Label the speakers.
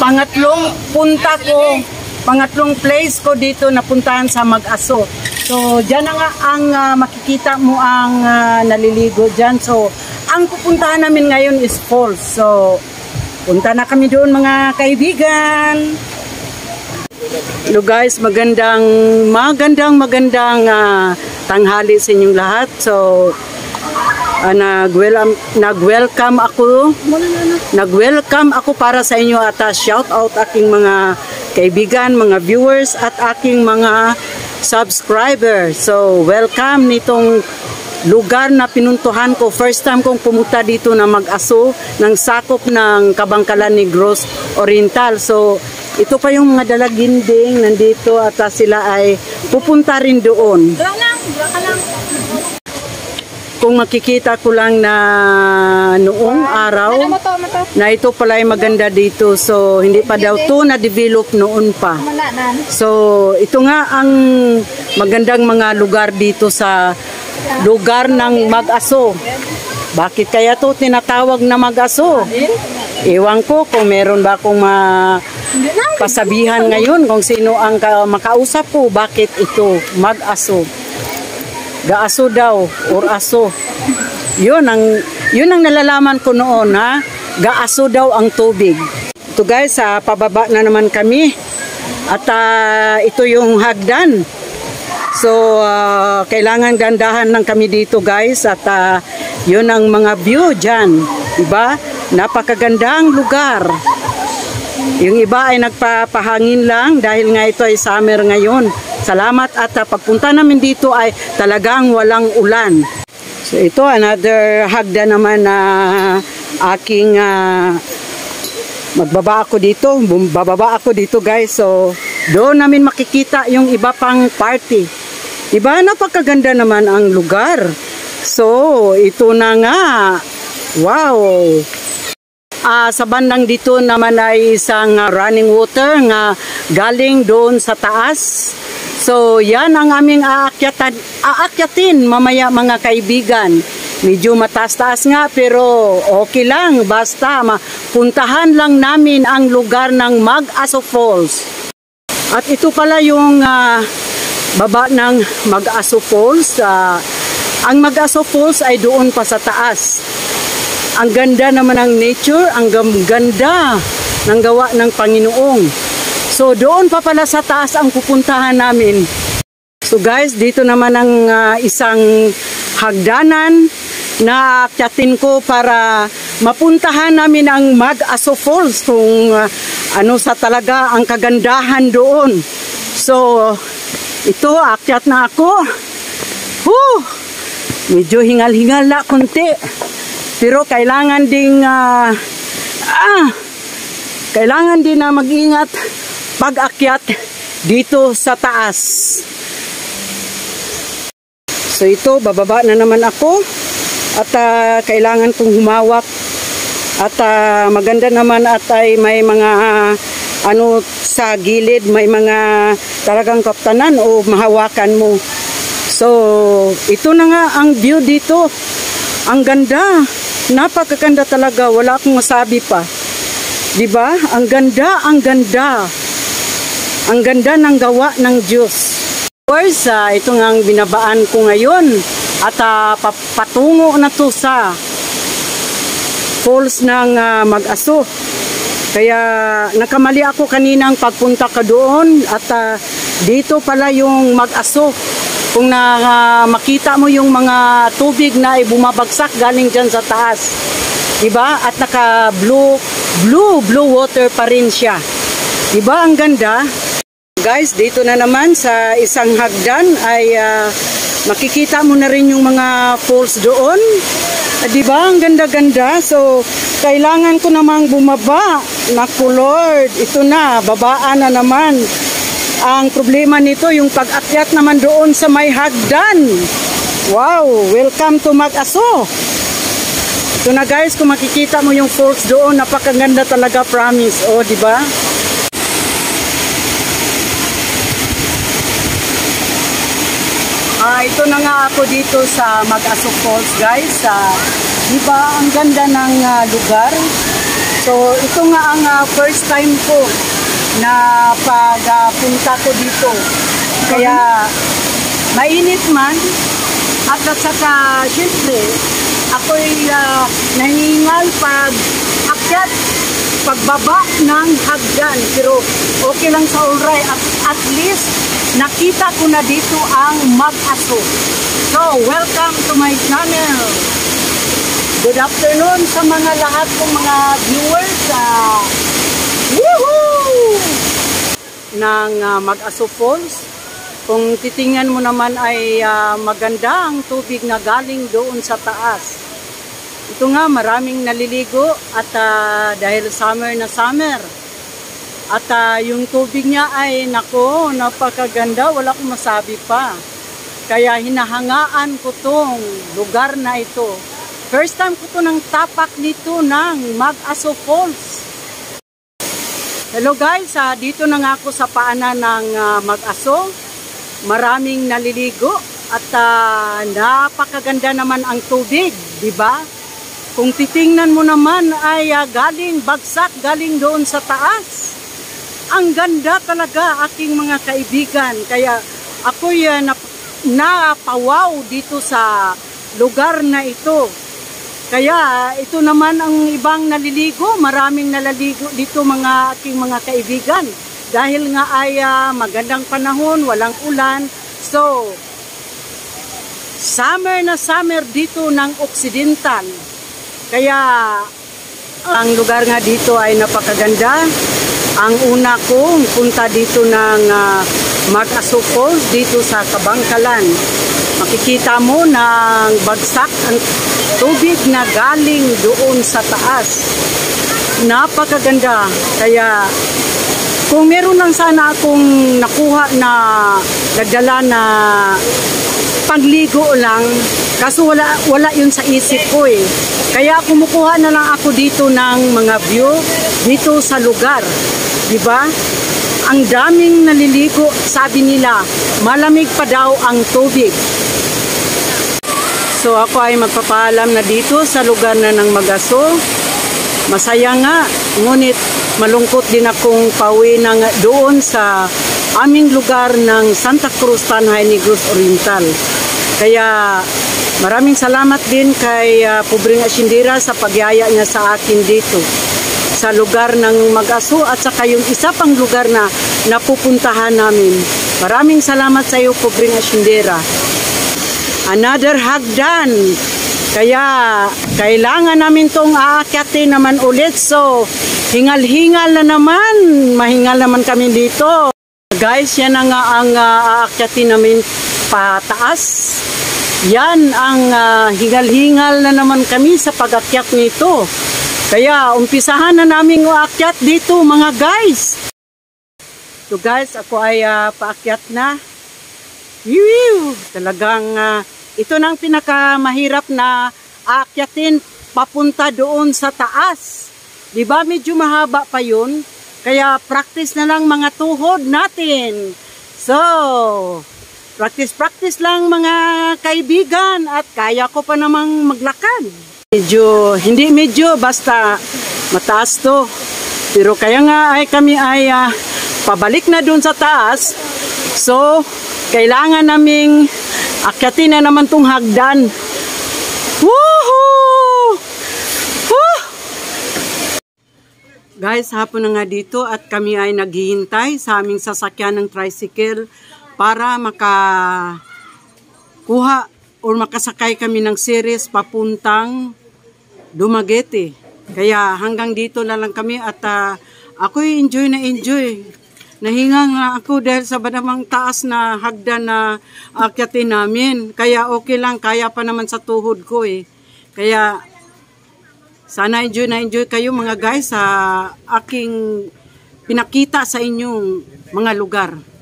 Speaker 1: pangatlong place ko dito napuntahan sa Mag-Aso. So, dyan na nga ang makikita mo ang naliligo dyan. So, ang pupuntahan namin ngayon is falls. So, punta na kami doon mga kaibigan. Hello guys, magandang tanghali sa inyong lahat. So, nag-welcome ako para sa inyo at shout out aking mga kaibigan, mga viewers at aking mga subscribers. So, welcome nitong lugar na pinuntuhan ko. First time kong pumunta dito na Mag-Aso ng sakop ng Kabangkalan Negros Oriental. So, ito pa yung mga dalaginding nandito at sila ay pupunta rin doon. Kung makikita ko lang na noong araw na ito pala ay maganda dito. So, hindi pa daw ito na-develop noon pa. So, ito nga ang magandang mga lugar dito sa lugar ng Mag-Aso. Bakit kaya ito tinatawag na Mag-Aso? Ewan ko kung meron ba akong pasabihan ngayon kung sino ang makausap ko. Bakit ito Mag-Aso? Gaaso daw or aso. Yun ang nalalaman ko noon, ha. Gaaso daw ang tubig. Ito guys, pababa na naman kami. At ito yung hagdan. So kailangan gandahan lang kami dito guys. At yun ang mga view dyan. Diba? Napakagandang lugar. Yung iba ay nagpapahangin lang dahil nga ito ay summer ngayon. Salamat at pagpunta namin dito ay talagang walang ulan. So ito another hagdan naman na aking bababa ako dito guys. So doon namin makikita yung iba pang party. Diba napakaganda naman ang lugar. So ito na nga. Wow! Sa bandang dito naman ay isang running water nga galing doon sa taas. So, yan ang aming aakyatin mamaya mga kaibigan. Medyo mataas-taas nga pero okay lang. Basta puntahan lang namin ang lugar ng Mag-Aso Falls. At ito pala yung baba ng Mag-Aso Falls. Ang Mag-Aso Falls ay doon pa sa taas. Ang ganda naman ng nature, ang ganda ng gawa ng Panginoong. So doon pa pala sa taas ang pupuntahan namin. So guys, dito naman ang isang hagdanan na aakyatin ko para mapuntahan namin ang Mag-Aso Falls kung ano sa talaga ang kagandahan doon. So ito, aakyat na ako. Medyo hingal-hingal na konti. Pero kailangan ding na mag-ingat pag-akyat dito sa taas. So ito, bababa na naman ako at kailangan kong humawak at maganda naman at ay may mga sa gilid, may mga talagang kaptanan o mahawakan mo. So ito na nga ang view dito. Ang ganda, napakaganda talaga, wala akong masabi pa. Diba? Ang ganda, ang ganda. Ang ganda ng gawa ng Diyos. Of course, ito nga ang binabaan ko ngayon. At patungo na to sa falls ng Mag-Aso. Kaya nakamali ako kaninang pagpunta ka doon. At dito pala yung Mag-Aso. Kung makita mo yung mga tubig na ay bumabagsak galing dyan sa taas. Diba? At naka blue water pa rin siya. Diba? Ang ganda. Guys, dito na naman sa isang hagdan ay makikita mo na rin yung mga falls doon. Diba? Ang ganda-ganda. So, kailangan ko namang bumaba. Naku Lord, ito na, babaan na naman. Ang problema nito, yung pag-akyat naman doon sa may hagdan. Wow, welcome to Mag-Aso. Ito na guys, kung makikita mo yung falls doon, napakaganda talaga, promise. O, di ba? Ito na nga ako dito sa Mag-Aso Falls, guys. Di ba? Ang ganda ng lugar. So ito nga ang first time ko na pagpunta ko dito. Kaya mainit man at saka syempre ako'y nahingal pag akyat, pagbaba ng hagdan. Pero okay lang sa alright. At least nakita ko na dito ang Mag-Aso. So welcome to my channel. Good afternoon sa mga lahat kong mga viewers ng Mag-Aso Falls. Kung titingnan mo naman ay maganda ang tubig na galing doon sa taas. Ito nga, maraming naliligo at dahil summer na summer. At yung tubig niya ay nako, napakaganda, wala akong masabi pa. Kaya hinahangaan ko tong lugar na ito. First time ko to ng tapak nito ng Mag-Aso Falls. Hello guys, dito na nga ako sa paanan ng Mag-Aso. Maraming naliligo at napakaganda naman ang tubig, di ba? Kung titingnan mo naman ay galing bagsak, galing doon sa taas. Ang ganda talaga aking mga kaibigan. Kaya ako'y napawaw dito sa lugar na ito. Kaya ito naman ang ibang naliligo, maraming naliligo dito mga aking mga kaibigan. Dahil nga ay magandang panahon, walang ulan. So, summer na summer dito ng Occidental. Kaya, ang lugar nga dito ay napakaganda. Ang una kong punta dito ng Mag-Aso Falls, dito sa Kabangkalan. Makikita mo ng bagsak ang tubig na galing doon sa taas. Napakaganda. Kaya, kung meron lang sana akong nakuha na nagdala na pagligo lang, kaso wala yun sa isip ko eh. Kaya kumukuha na lang ako dito ng mga view dito sa lugar. Diba? Ang daming naliligo, sabi nila, malamig pa daw ang tubig. So ako ay magpapaalam na dito sa lugar na ng Mag-Aso. Masaya nga, ngunit malungkot din akong pauwi na doon sa aming lugar ng Santa Cruz, Tanay Negros Oriental. Kaya maraming salamat din kay Pobring Asindira sa pagyaya niya sa akin dito sa lugar ng Mag-Aso at saka yung isa pang lugar na napupuntahan namin. Maraming salamat sa iyo, Pobring Asindira. Another hagdan. Kaya kailangan namin tong aakyatin naman ulit. So hingal-hingal na naman. Mahingal naman kami dito. Guys, yan na nga ang aakyatin namin pataas. Yan ang hingal-hingal na naman kami sa pag-akyat nito. Kaya umpisahan na namin uakyat dito mga guys. So guys, ako ay paakyat na. Talagang ito nang pinakamahirap na aakyatin papunta doon sa taas. Diba medyo mahaba pa yun? Kaya practice na lang mga tuhod natin. So, practice lang mga kaibigan at kaya ko pa namang maglakad. Hindi medyo, basta mataas to. Pero kaya nga ay kami ay pabalik na doon sa taas. So, kailangan naming akyatin na naman tong hagdan. Woohoo! Woo! Guys, hapon na nga dito at kami ay naghihintay sa aming sasakyan ng tricycle para makakuha o makasakay kami ng series papuntang Dumaguete. Kaya hanggang dito na lang kami at ako'y enjoy na enjoy. Nahinga nga ako dahil sa banamang taas na hagdan na akyatin namin. Kaya okay lang, kaya pa naman sa tuhod ko eh. Kaya sana enjoy na enjoy kayo mga guys sa aking pinakita sa inyong mga lugar.